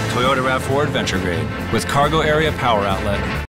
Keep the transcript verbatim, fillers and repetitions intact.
Toyota RAV four Adventure Grade with cargo area power outlet.